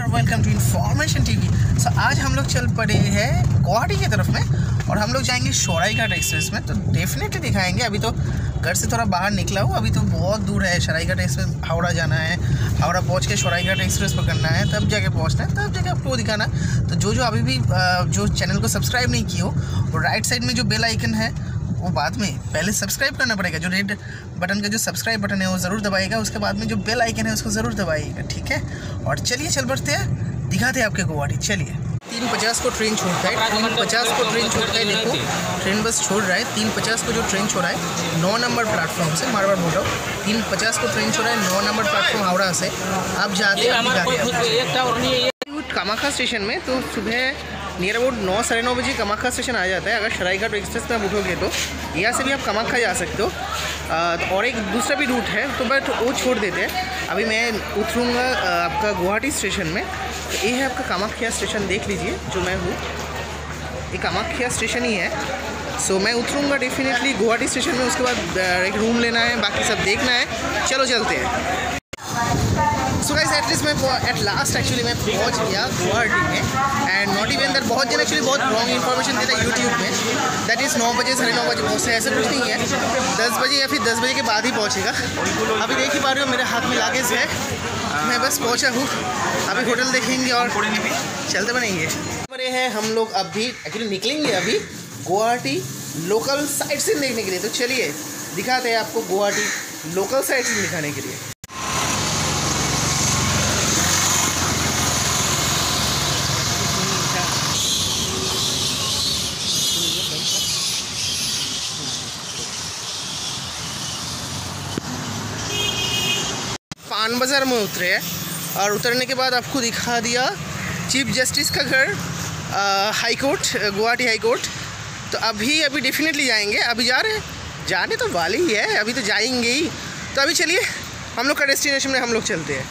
Welcome to information TV. So आज हम लोग चल पड़े हैं गुवाहाटी की तरफ में और हम लोग जाएंगे सरायघाट एक्सप्रेस में। तो डेफिनेटली दिखाएंगे। अभी तो घर से थोड़ा बाहर निकला हूँ, अभी तो बहुत दूर है। सरायघाट एक्सप्रेस हावड़ा जाना है, हावड़ा पहुँच के सरायघाट एक्सप्रेस पकड़ना है, तब जाके पहुँचना है, तब जाके आपको दिखाना। तो जो अभी भी जो चैनल को सब्सक्राइब नहीं किए हो, और राइट साइड में जो बेल आइकन है वो बाद में पहले सब्सक्राइब करना पड़ेगा। जो रेड बटन का जो सब्सक्राइब बटन है वो ज़रूर दबाएगा, उसके बाद में जो बेल आइकन है उसको ज़रूर दबाइएगा, ठीक है। और चलिए चल बढ़ते हैं, दिखाते हैं आपके गुवाहाटी। चलिए 3:50 को ट्रेन छोड़ता है, 3:50 को ट्रेन छोड़ता है। देखो ट्रेन बस छोड़ रहा है 3:50 को जो ट्रेन छोड़ा है 9 नंबर प्लेटफॉर्म से, बार बोल रहा हूँ 3:50 को ट्रेन छोड़ा है 9 नंबर प्लेटफॉर्म हावड़ा से। आप जाते हैं कामाख्या स्टेशन में। तो सुबह नियर अबाउट 9 साढ़े 9 बजे कामाख्या स्टेशन आ जाता है। अगर सरायघाट एक्सप्रेस में आप उठोगे तो यहाँ से भी आप कामाख्या जा सकते हो। और एक दूसरा भी रूट है, तो बट वो छोड़ देते हैं। अभी मैं उतरूँगा आपका गुवाहाटी स्टेशन में। तो ये है आपका कामाख्या स्टेशन, देख लीजिए जो मैं हूँ, ये कामाख्या स्टेशन ही है। सो मैं उतरूँगा डेफिनेटली गुवाहाटी स्टेशन में। उसके बाद एक रूम लेना है, बाकी सब देखना है। चलो चलते हैं। सो गाइस एटलीस्ट मैं एट लास्ट एक्चुअली मैं पहुंच गया गुवाहाटी में। एंड नॉट इवन दैट, बहुत जन एक्चुअली बहुत रॉन्ग इन्फॉर्मेशन देता है यूट्यूब में, दैट इज़ 9 बजे साढ़े 9 बजे पहुँचते हैं। ऐसा कुछ नहीं है, 10 बजे या फिर 10 बजे के बाद ही पहुँचेगा। अभी देख ही पा रहे हो मेरे हाथ में लागेज है, मैं बस पहुँचा हूँ। अभी होटल देखेंगे और चलते बनेंगे। बड़े हैं हम लोग अभी एक्चुअली निकलेंगे अभी गुवाहाटी लोकल साइट सीन देखने के लिए। तो चलिए दिखाते हैं आपको गुवाहाटी लोकल साइट सीन दिखाने के लिए। पान बाज़ार में उतरे हैं और उतरने के बाद आपको दिखा दिया चीफ जस्टिस का घर, high court, Guwahati high court. तो अभी डेफिनेटली जाएंगे। अभी जा रहे हैं, जाने तो वाले ही है, अभी तो जाएंगे ही। तो अभी चलिए हम लोग का डेस्टिनेशन में हम लोग चलते हैं।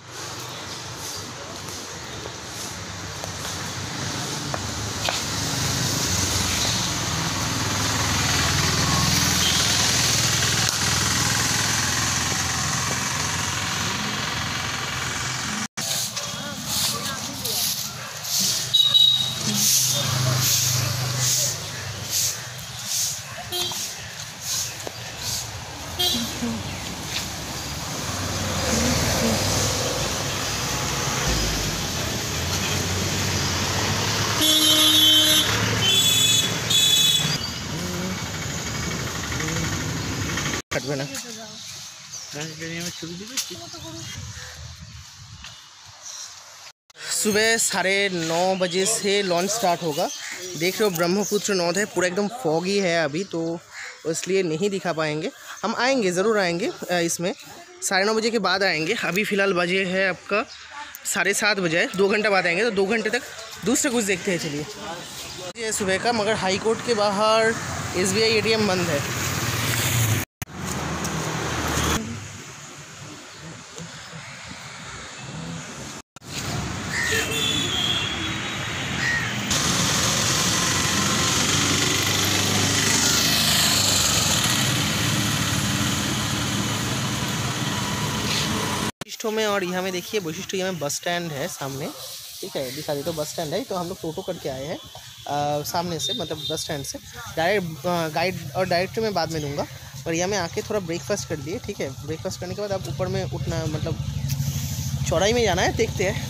सुबह 9:30 बजे से लॉन्च स्टार्ट होगा। देख रहे हो ब्रह्मपुत्र नौद है, पूरा एकदम फॉगी है अभी, तो इसलिए नहीं दिखा पाएंगे। हम आएंगे, ज़रूर आएंगे इसमें 9:30 बजे के बाद आएंगे। अभी फ़िलहाल बजे है आपका 7:30 बजे है, 2 घंटे बाद आएंगे। तो 2 घंटे तक दूसरे कुछ देखते हैं। चलिए ये सुबह का, मगर हाई कोर्ट के बाहर SBI ATM बंद है। वशिष्ठों में, और यहाँ में देखिए वशिष्ठ यहाँ में बस स्टैंड है सामने, ठीक है, दिखा देता हूँ। बस स्टैंड है, तो हम लोग टोटो करके आए हैं सामने से, मतलब बस स्टैंड से डायरेक्ट। गाइड और डायरेक्ट मैं बाद में दूंगा। और यहाँ में आके थोड़ा ब्रेकफास्ट कर लिए, ठीक है। ब्रेकफास्ट करने के बाद आप ऊपर में उठना, मतलब चौड़ाई में जाना है, देखते हैं।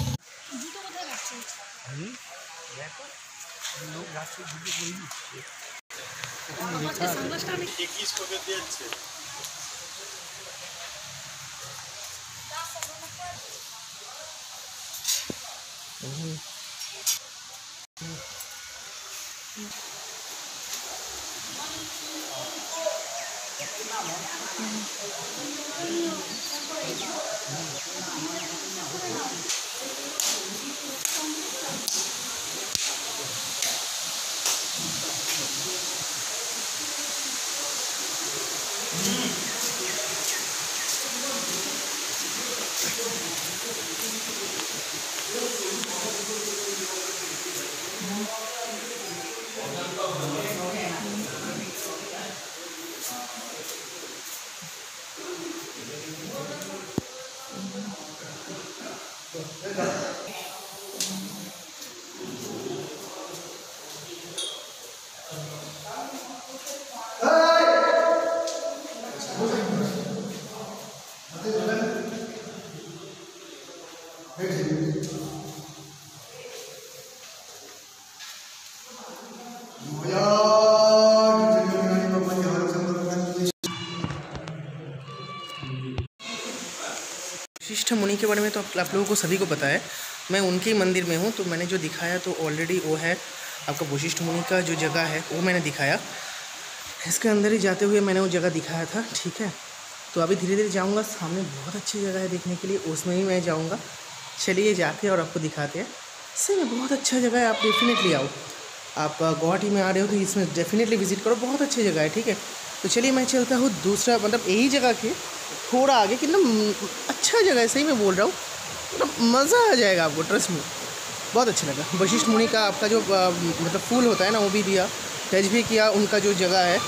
वशिष्ठ मुनि के बारे में तो आप लोगों को सभी को पता है, मैं उनके मंदिर में हूँ। तो मैंने जो दिखाया तो ऑलरेडी वो है आपका वशिष्ठ मुनि का जो जगह है वो मैंने दिखाया। इसके अंदर ही जाते हुए मैंने वो जगह दिखाया था, ठीक है। तो अभी धीरे धीरे जाऊँगा, सामने बहुत अच्छी जगह है देखने के लिए, उसमें ही मैं जाऊँगा। चलिए जाते हैं और आपको दिखाते हैं। सही में बहुत अच्छा जगह है, आप डेफिनेटली आओ। आप गुवाहाटी में आ रहे हो तो इसमें डेफिनेटली विजिट करो, बहुत अच्छी जगह है, ठीक है। तो चलिए मैं चलता हूँ दूसरा, मतलब यही जगह के थोड़ा आगे। कितना अच्छा जगह है, सही में बोल रहा हूँ, मतलब मज़ा आ जाएगा आपको, ट्रस्ट में। बहुत अच्छा लगा। वशिष्ठ मुनि का आपका जो मतलब फूल होता है ना, वो भी दिया, टच भी किया। उनका जो जगह है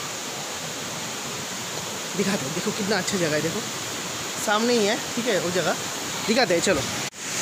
दिखाते हैं, देखो कितना अच्छा जगह है, देखो सामने ही है, ठीक है। वो जगह दिखाते हैं, चलो।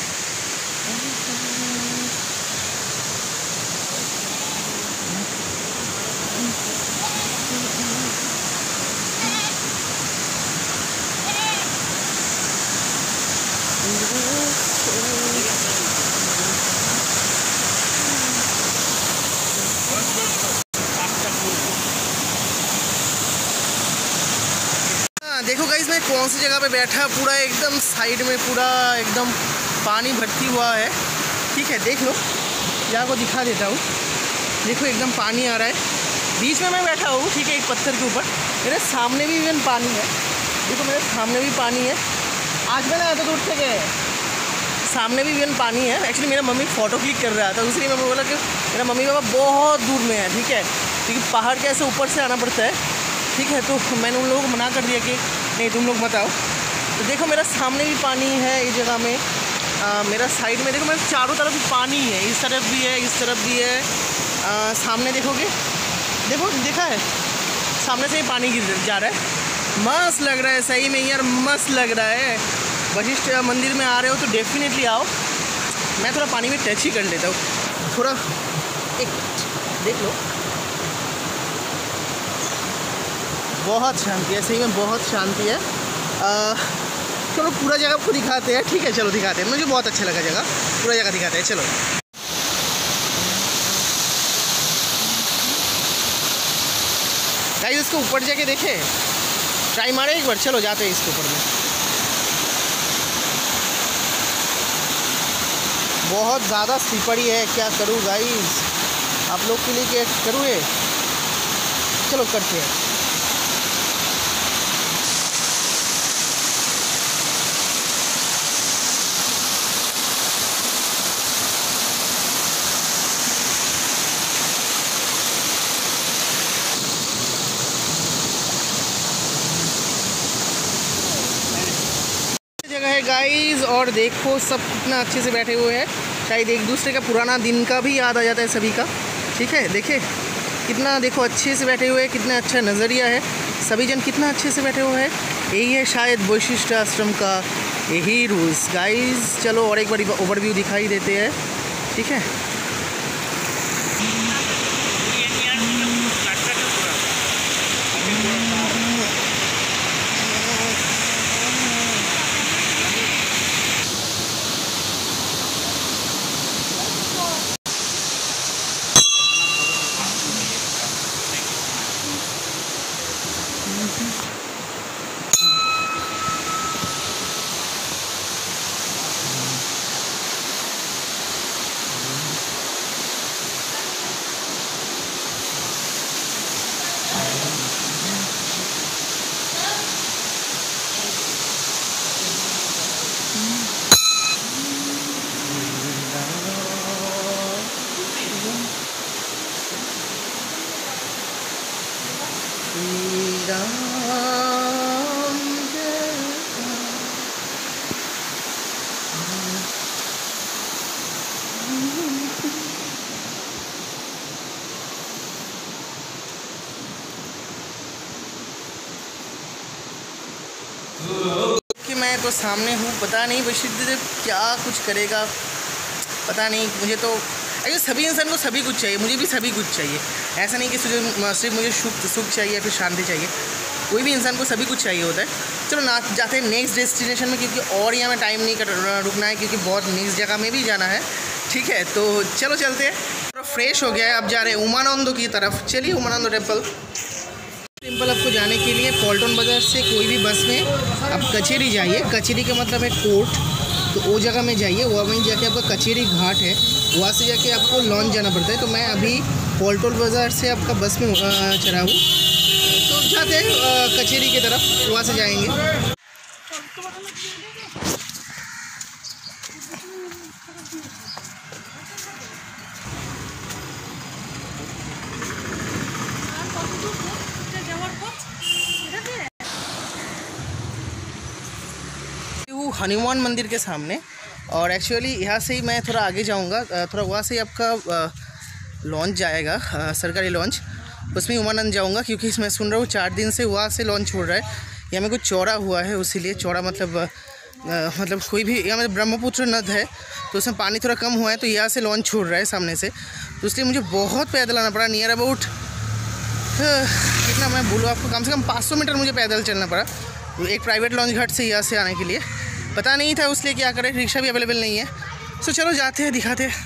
देखो गाइस मैं कौन सी जगह पे बैठा, पूरा एकदम साइड में पूरा एकदम पानी भर्ती हुआ है, ठीक है। देख लो, यहाँ को दिखा देता हूँ, देखो एकदम पानी आ रहा है। बीच में मैं बैठा हूँ, ठीक है, एक पत्थर के ऊपर। मेरे सामने भी इवन पानी है, देखो मेरे सामने भी पानी है। आज मैं ना तो दूर से गए, सामने भी इवन पानी है। एक्चुअली मेरा मम्मी फ़ोटो क्लिक कर रहा था, इसलिए मैं बोला कि मेरा मम्मी पापा बहुत दूर में है, ठीक है, क्योंकि पहाड़ के ऐसे ऊपर से आना पड़ता है, ठीक है। तो मैंने उन लोगों को मना कर दिया कि नहीं तुम लोग मत आओ। तो देखो मेरा सामने भी पानी है इस जगह में, मेरा साइड में देखो, मेरे चारों तरफ पानी है, इस तरफ भी है, इस तरफ भी है। सामने देखोगे, देखो देखा है, सामने से ही पानी गिर जा रहा है। मस्त लग रहा है, सही में यार मस्त लग रहा है। वशिष्ठ मंदिर में आ रहे हो तो डेफिनेटली आओ। मैं थोड़ा पानी में टच ही कर लेता हूँ, थोड़ा एक देख लो। बहुत शांति है, सही में बहुत शांति है। चलो पूरा जगह आपको दिखाते हैं, ठीक है, चलो दिखाते हैं। मुझे बहुत अच्छा लगा जगह, पूरा जगह दिखाते हैं, चलो। गाइस इसको ऊपर जाके देखे, ट्राई मारे एक बार, चलो जाते हैं इसके ऊपर में। बहुत ज़्यादा स्लिपरी है, क्या करूँ गाइस, आप लोग के लिए क्या करूँ ये, चलो करते हैं। जगह है गाइस, और देखो सब कितना अच्छे से बैठे हुए हैं। शायद एक दूसरे का पुराना दिन का भी याद आ जाता है सभी का, ठीक है। देखे कितना, देखो अच्छे से बैठे हुए हैं, कितना अच्छा नज़रिया है, सभी जन कितना अच्छे से बैठे हुए हैं। यही है शायद वशिष्ठ आश्रम का यही रूल्स गाइस। चलो और एक बार ओवरव्यू दिखाई देते हैं, ठीक है। कि मैं तो सामने हूँ, पता नहीं वशिष्ठ देव क्या कुछ करेगा, पता नहीं। मुझे तो एक्चुअली सभी इंसान को सभी कुछ चाहिए, मुझे भी सभी कुछ चाहिए। ऐसा नहीं कि सिर्फ मुझे सुख चाहिए या फिर शांति चाहिए, कोई भी इंसान को सभी कुछ चाहिए होता है। चलो ना जाते हैं नेक्स्ट डेस्टिनेशन में, क्योंकि और यहाँ में टाइम नहीं रुकना है, क्योंकि बहुत नेक्स्ट जगह में भी जाना है। ठीक है, तो चलो चलते हैं। थोड़ा फ्रेश हो गया है, अब जा रहे हैं उमानंदो की तरफ। चलिए उमानंदो टेम्पल आपको जाने के लिए पॉल्टन बाज़ार से कोई भी बस में आप कचेरी जाइए। कचेरी का मतलब है कोर्ट, तो वो जगह में जाइए। वहाँ वहीं जाके आपका कचेरी घाट है, वहाँ से जाके आपको लॉन्च जाना पड़ता है। तो मैं अभी पॉल्टन बाज़ार से आपका बस में चढ़ा हूँ, तो जाते हैं कचेरी की तरफ, वहाँ से जाएंगे। हनुमान मंदिर के सामने, और एक्चुअली यहाँ से ही मैं थोड़ा आगे जाऊँगा, थोड़ा वहाँ से ही आपका लॉन्च जाएगा, सरकारी लॉन्च, उसमें उमानंद जाऊँगा। क्योंकि इसमें सुन रहा हूँ 4 दिन से वहाँ से लॉन्च छोड़ रहा है। यहाँ में कुछ चौड़ा हुआ है, उसीलिए चौड़ा मतलब कोई भी यहाँ में ब्रह्मपुत्र नद है, तो उसमें पानी थोड़ा कम हुआ है, तो यहाँ से लॉन्च छोड़ रहा है सामने से। तो इसलिए मुझे बहुत पैदल आना पड़ा, नियर अबाउट कितना मैं बोलूँ आपको, कम से कम 500 मीटर मुझे पैदल चलना पड़ा एक प्राइवेट लॉन्च घाट से यहाँ से आने के लिए। पता नहीं था उसलिए क्या करें, रिक्शा भी अवेलेबल नहीं है। तो चलो जाते हैं, दिखाते हैं।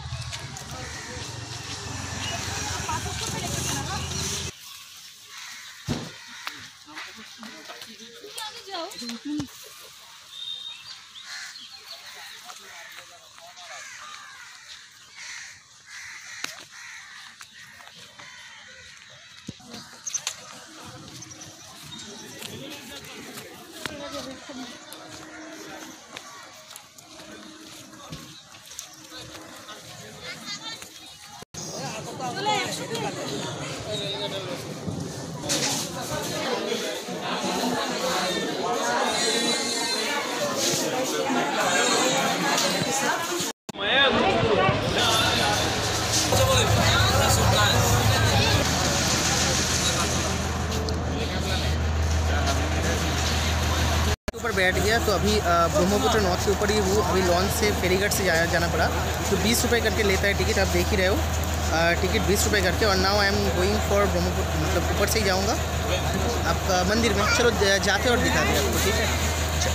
ऊपर बैठ गया, तो अभी ब्रह्मपुत्र नॉर्थ के ऊपर ही हूँ। अभी लॉन्च से फेरीघाट से जाना पड़ा, तो 20 रुपये करके लेता है टिकट, आप देख ही रहे हो, टिकट 20 रुपये करके। और now I am going for Brahmaputra, मतलब ऊपर से ही जाऊँगा आपका मंदिर में। चलो जाते और दिखाते हैं आपको, ठीक है।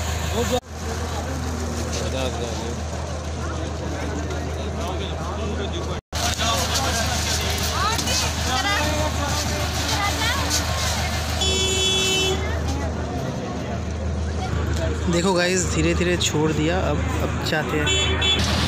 देखो गाइस, धीरे धीरे छोड़ दिया, अब जाते हैं।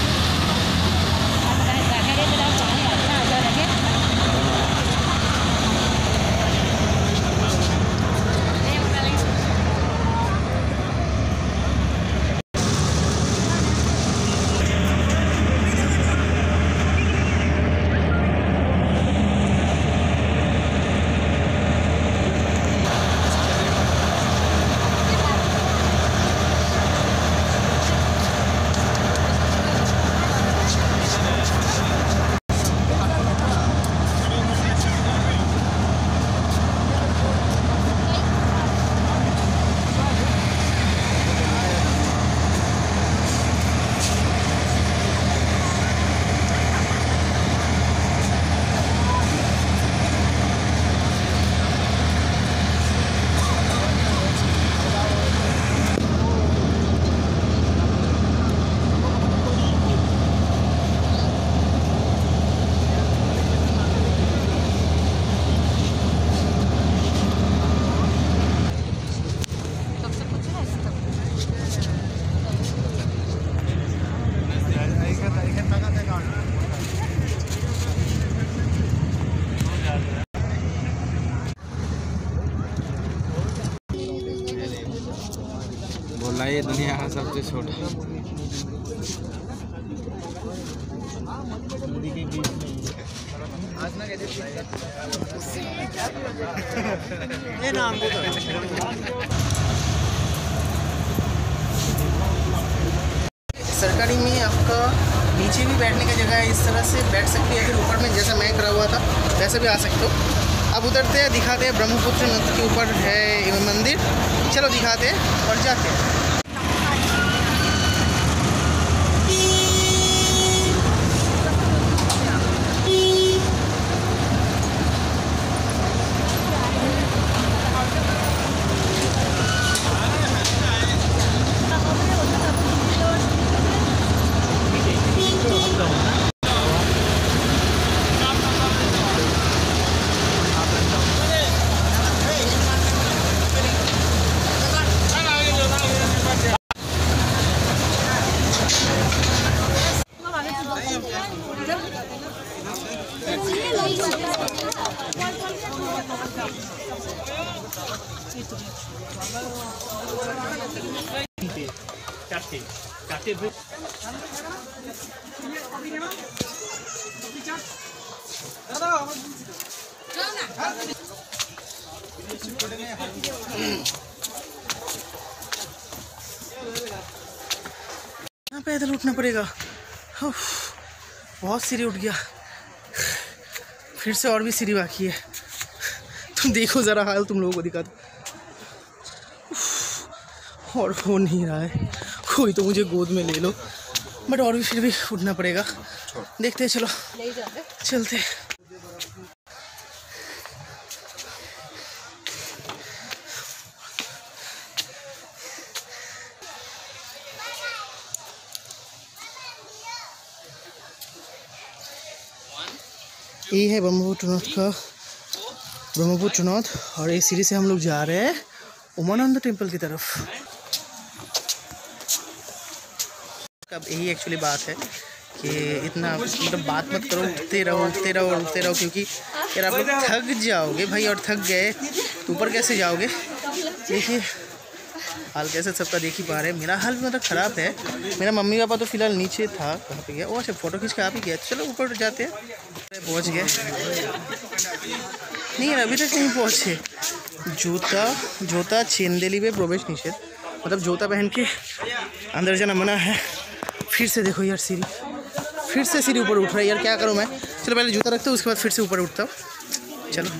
बोला ये दुनिया का सबसे छोटा सरकारी में आपका नीचे भी बैठने की जगह है, इस तरह से बैठ सकते हैं, या फिर ऊपर में जैसा मैं करा हुआ था वैसे भी आ सकते हो। अब उतरते हैं, दिखाते हैं ब्रह्मपुत्र नदी के ऊपर है मंदिर। चलो दिखाते हैं और जाते हैं। यहाँ पैदल उठना पड़ेगा। बहुत सीढ़ी उठ गया, फिर से और भी सीढ़ी बाकी है। तुम देखो ज़रा हाल, तुम लोगों को दिखा दो। और हो नहीं रहा है, कोई तो मुझे गोद में ले लो, बट और भी फिर भी उठना पड़ेगा। देखते हैं, चलो चलते। ये है ब्रह्मपुत्र नॉर्थ और इस सीढ़ी से हम लोग जा रहे हैं उमानंद टेम्पल की तरफ। अब यही एक्चुअली बात है कि इतना मतलब बात मत करो, उठते रहो क्योंकि यार आप लोग थक जाओगे भाई, और थक गए तो ऊपर कैसे जाओगे। देखिए हाल कैसे सबका देख ही पा रहे हैं। मेरा हाल भी मतलब ख़राब है। मेरा मम्मी पापा तो फिलहाल नीचे था, कहाँ पे गया वो, अच्छा फ़ोटो खींच के आप ही गया। चलो ऊपर जाते हैं। पहुँच गए नहीं यार, अभी तक नहीं पहुँचे। जूता चेंदेली में प्रवेश निषेध, मतलब जूता पहन के अंदर जाना मना है। फिर से देखो यार सीढ़ी, फिर से सीढ़ी ऊपर उठ रहा है यार, क्या करूँ मैं। चलो पहले जूता रखता हूँ, उसके बाद फिर से ऊपर उठता हूँ। चलो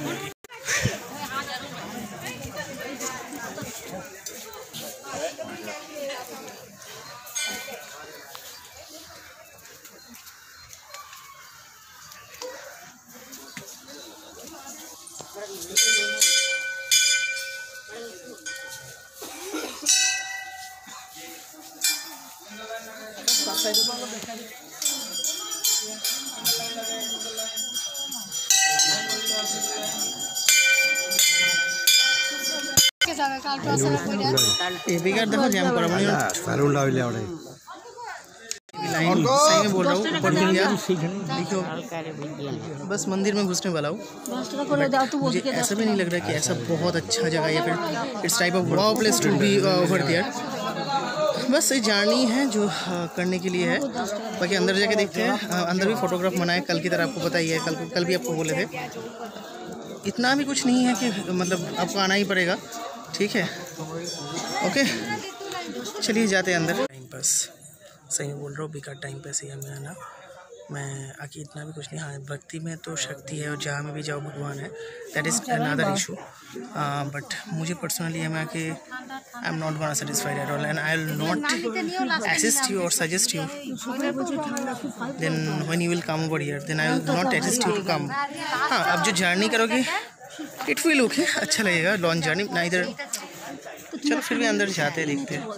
देखो जैम करा सही में बोल रहा हूँ। ऊपर मिल गया, देखो बस मंदिर में घुसने वाला हूँ। मुझे ऐसा भी नहीं लग रहा कि ऐसा बहुत अच्छा जगह है, फिर it's type of wow place to be over there. बस ये जर्नी है जो करने के लिए है। बाकी अंदर जाके देखते हैं। अंदर भी फोटोग्राफ मना है कल की तरह, आपको पता ही है। कल भी आपको बोले थे। इतना भी कुछ नहीं है कि मतलब आपको आना ही पड़ेगा, ठीक है। ओके चलिए जाते हैं अंदर। टाइम पास, सही बोल रहा हूँ, बेकार टाइम पास ही हमें आना। मैं आके इतना भी कुछ नहीं। हाँ भक्ति में तो शक्ति है और जहाँ में भी जाओ भगवान है, that is another issue. But मुझे पर्सनली हमें आके I am not gonna satisfied at all and I will not assist you और suggest you. Then when you will come over here then I will not assist you to come. हाँ अब जो journey करोगे it will okay, अच्छा लगेगा। Long journey ना इधर। चलो फिर भी अंदर जाते हैं, देखते हैं।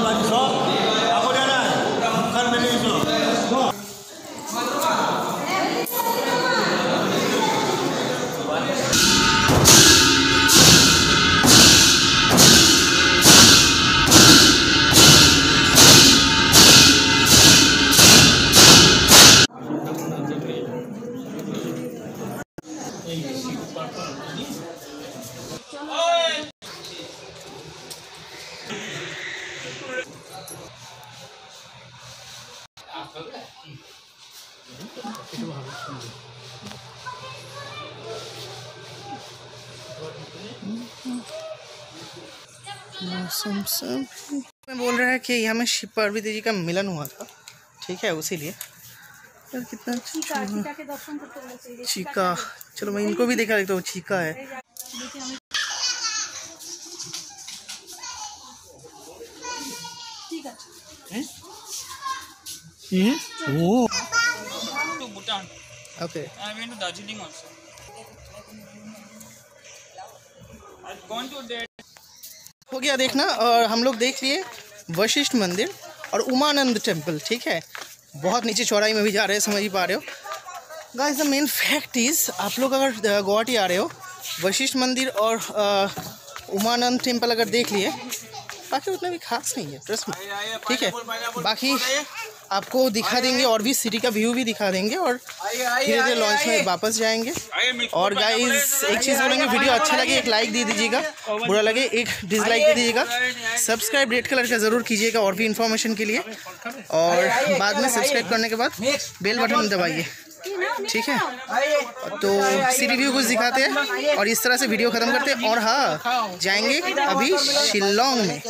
मैं बोल रहा है कि यहाँ में शिव पार्वती जी का मिलन हुआ था, ठीक है, उसीलिए यार कितना चीका। चलो मैं इनको भी देखा देखता हूँ, चीका है। ओके हो गया देखना। और हम लोग देख लिए वशिष्ठ मंदिर और उमानंद टेम्पल, ठीक है। बहुत नीचे चौराही में भी जा रहे हैं, समझ ही पा रहे हो। Guys the main fact is, आप लोग अगर गुवाहाटी आ रहे हो, वशिष्ठ मंदिर और उमानंद टेम्पल अगर देख लिए, बाकी उतना भी खास नहीं है, ट्रस्ट में, ठीक है। बाकी आपको दिखा देंगे और भी सिटी का व्यू भी दिखा देंगे और धीरे धीरे लॉन्च में वापस जाएंगे। और गाइस एक चीज़ बोलेंगे, वीडियो अच्छा लगे एक लाइक दे दीजिएगा, बुरा लगे एक डिसलाइक दे दीजिएगा। सब्सक्राइब रेड कलर का ज़रूर कीजिएगा और भी इन्फॉर्मेशन के लिए, और बाद में सब्सक्राइब करने के बाद बेल बटन दबाइए, ठीक है। तो सिटी व्यू कुछ दिखाते हैं और इस तरह से वीडियो ख़त्म करते हैं। और हाँ, जाएंगे अभी शिलोंग में।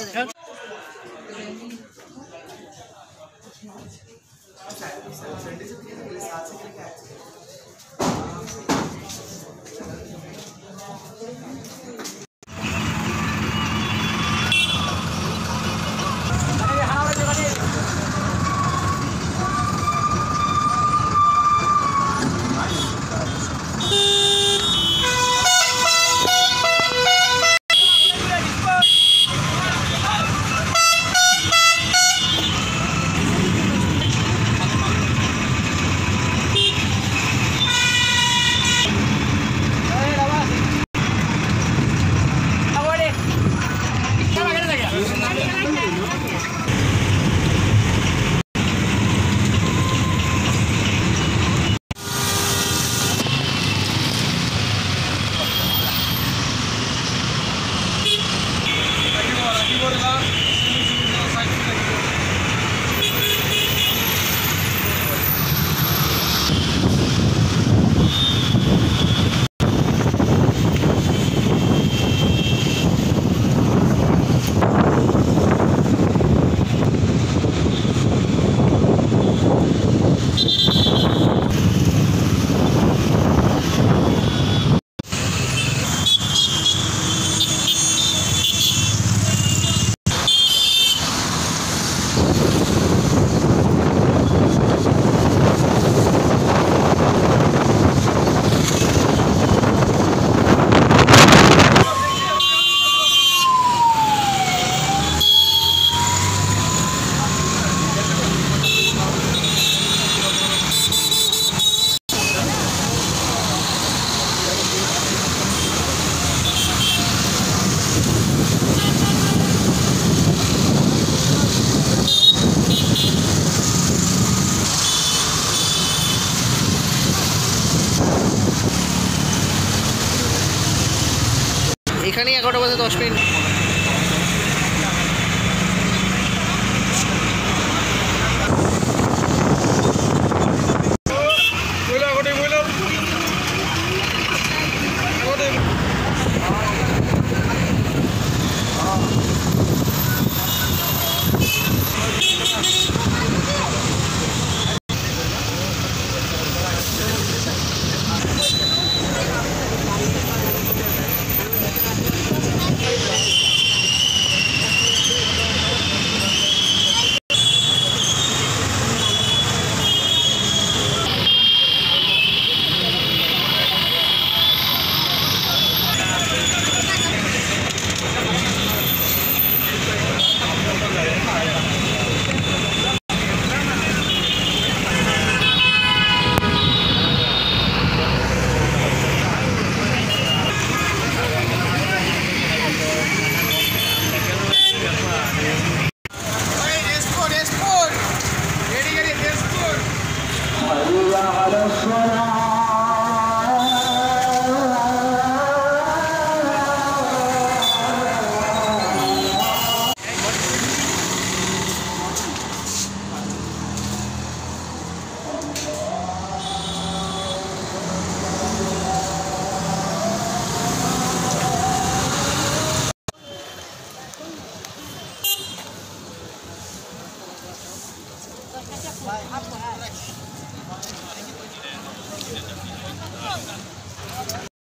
এখানেই 11টা বাজে 10 মিনিট।